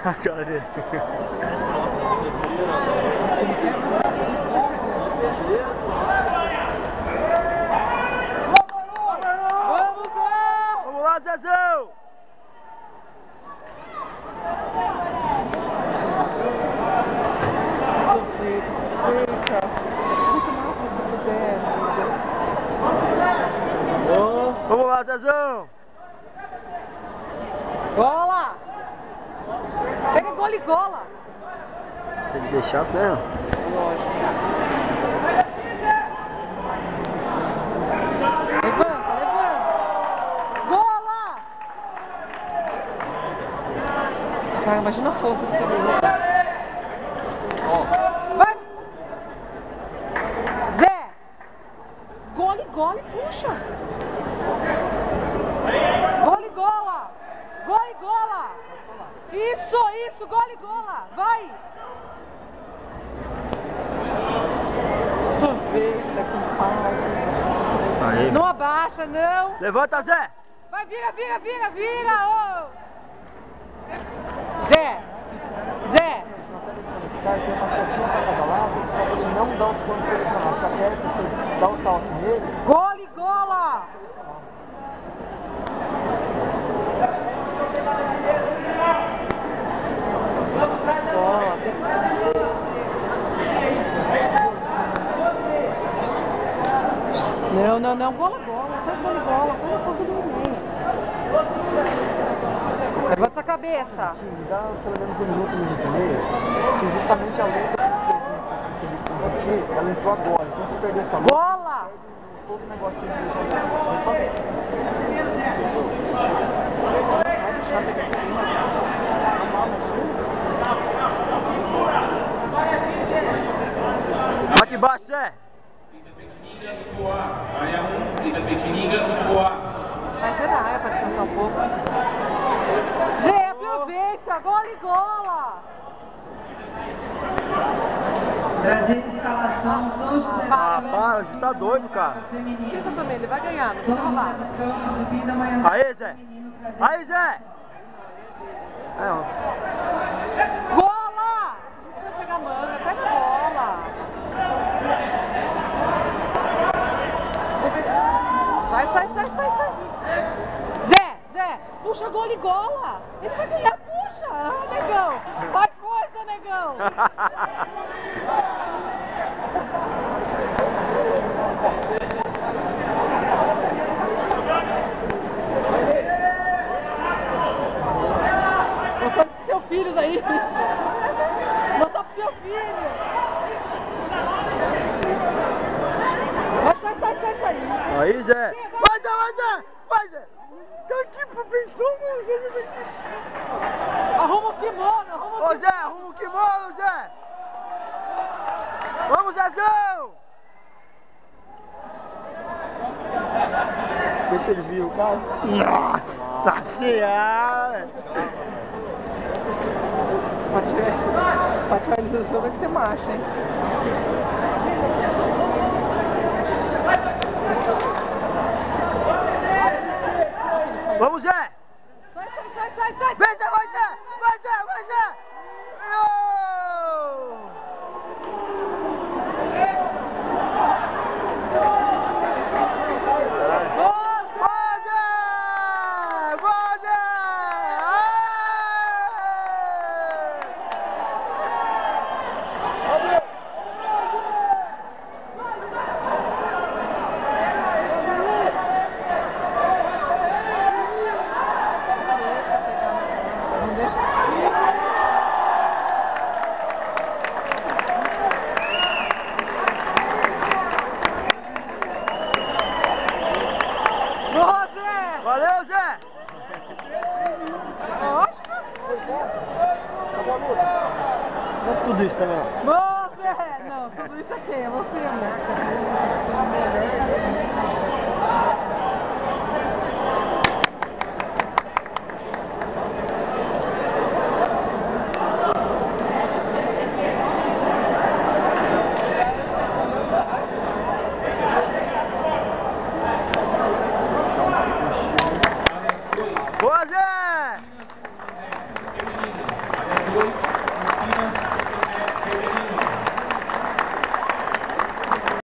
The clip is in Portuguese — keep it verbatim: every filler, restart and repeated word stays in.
A cara dele. Vamos lá! Vamos lá, Zezão! Eita! Muito mais que você puder. Vamos lá, Zezão! Gola! Pega gola e gola! Se ele deixasse, né? Lógico. Levanta, levanta! Gola! Cara, imagina a força que você deu. Vai! Zé! Gola e gola e puxa! Gola e gola! Gola e gola! Isso, isso, gola e gola! Vai! Aproveita com pau. Aí. Não abaixa, não! Levanta, Zé! Vai, vira, vira, vira, vira! Ô! Zé! Zé! Tem uma setinha para cada lado, para ele não dar opção de selecionar. Só quer que você dá o salto nele. Gola e gola! Não, não, não, gola, gola, faz gola, gola, põe a força do meio. Levanta essa cabeça. Dá pelo menos um minuto, um minuto e meio, que justamente a luta que ele competir, ela entrou agora. Então se perder essa luta, Gola! todo o negócio que ele Aqui embaixo, Zé! Sai, sai da área pra descansar um pouco. Zé, aproveita! Gola e gola! Trazendo escalação São José Ah, para, hoje tá doido, cara. Precisa também, ele vai ganhar, não São precisa José rolar. dos Campos e fim da manhã. Aí, Zé! Aí, Zé! É, ó. Gola! Não precisa pegar manga, pega bola. Sai, sai, sai, sai, sai. Zé, Zé, puxa gola e gola. Ele vai ganhar, puxa. Ah, negão. Vai força, negão. Mostrar pros seus filhos aí. Mostrar pro seu filho. Vai, sai, sai, sai, sai. Aí, Zé! Vai, Zé, vai, Zé! Vai, Zé! Tá aqui pro pensão, mano! Arruma o kimono, arruma o Ô, Zé, arruma o kimono, Zé! Vamos, Zezão! Vê se ele viu o cara. Nossa senhora! Pra tirar isso, pra tirar isso do show tem que ser macho, hein? Vamos, Zé! Sai, sai, sai, sai, sai! Vem, Zé, vai, Zé! Vai, Zé, vai, Zé! Valeu, Zé! Não é tudo isso também, não. Você! Não, tudo isso aqui é você, amor.